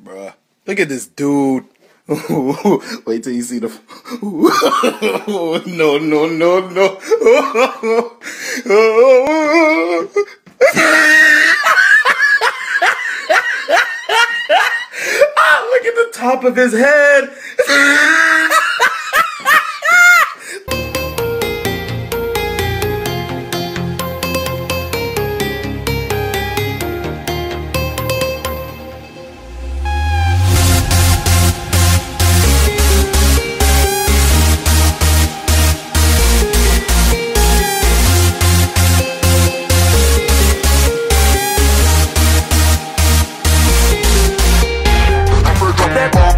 bruh. Look at this dude. Wait till you see the. No, no, no, no. Look at the top of his head. That